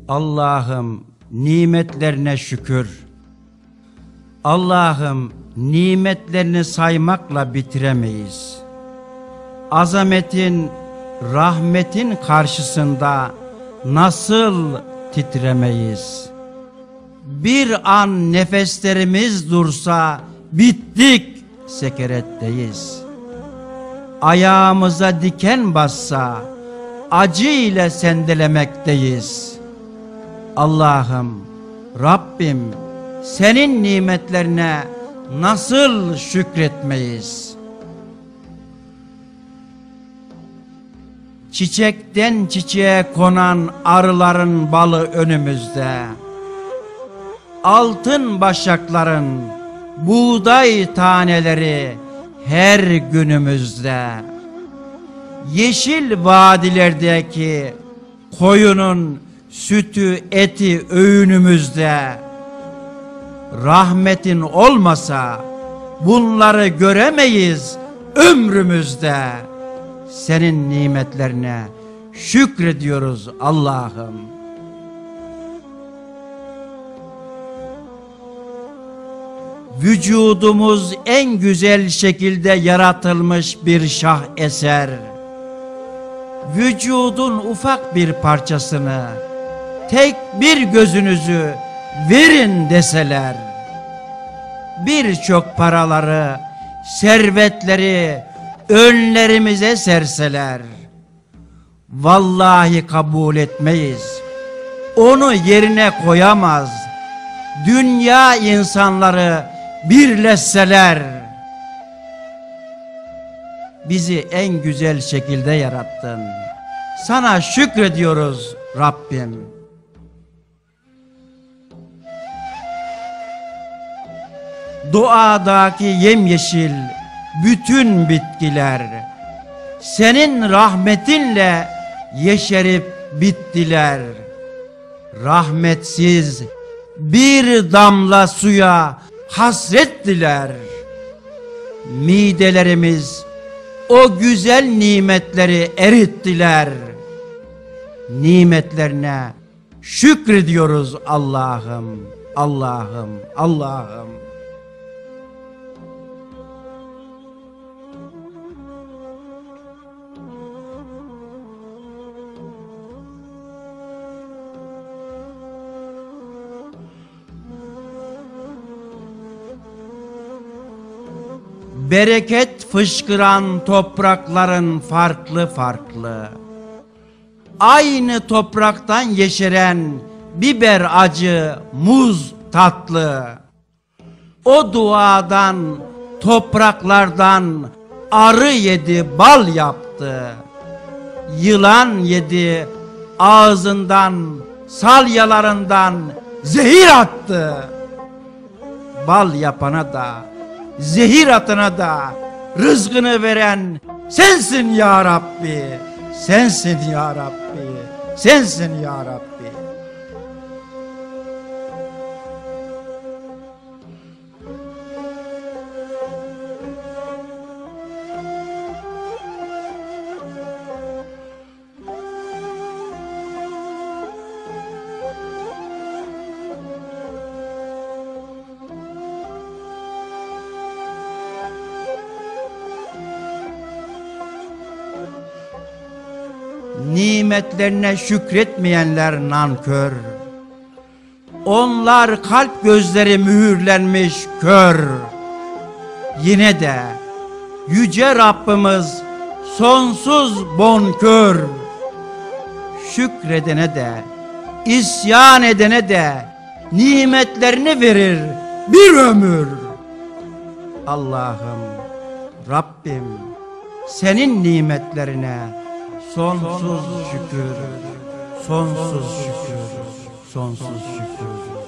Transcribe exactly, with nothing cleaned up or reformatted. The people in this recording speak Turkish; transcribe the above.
Allah'ım nimetlerine şükür. Allah'ım nimetlerini saymakla bitiremeyiz. Azametin, rahmetin karşısında nasıl titremeyiz? Bir an nefeslerimiz dursa bittik, sekeretteyiz. Ayağımıza diken bassa acı ile sendelemekteyiz. Allah'ım, Rabbim, senin nimetlerine nasıl şükretmeyiz? Çiçekten çiçeğe konan arıların balı önümüzde. Altın başakların buğday taneleri her günümüzde. Yeşil vadilerdeki koyunun sütü eti öğünümüzde. Rahmetin olmasa bunları göremeyiz ömrümüzde. Senin nimetlerine şükrediyoruz Allah'ım. Vücudumuz en güzel şekilde yaratılmış bir şah eser. Vücudun ufak bir parçasını, tek bir gözünüzü verin deseler, birçok paraları, servetleri önlerimize serseler, vallahi kabul etmeyiz. Onu yerine koyamaz. Dünya insanları birleşseler, bizi en güzel şekilde yarattın. Sana şükrediyoruz Rabbim. Doğadaki yemyeşil bütün bitkiler senin rahmetinle yeşerip bittiler. Rahmetsiz bir damla suya hasrettiler. Midelerimiz o güzel nimetleri erittiler. Nimetlerine şükrediyoruz Allah'ım, Allah'ım, Allah'ım. Bereket fışkıran toprakların farklı farklı, aynı topraktan yeşeren biber acı, muz tatlı. O duadan, topraklardan arı yedi, bal yaptı. Yılan yedi, ağzından, salyalarından zehir attı. Bal yapana da, zehir atına da rızkını veren sensin ya Rabbi. Sensin ya Rabbi. Sensin ya Rabbi. Nimetlerine şükretmeyenler nankör. Onlar kalp gözleri mühürlenmiş kör. Yine de yüce Rabbimiz sonsuz bonkör. Şükredene de, isyan edene de nimetlerini verir bir ömür. Allah'ım, Rabbim, senin nimetlerine sonsuz şükür, sonsuz şükür, sonsuz şükür.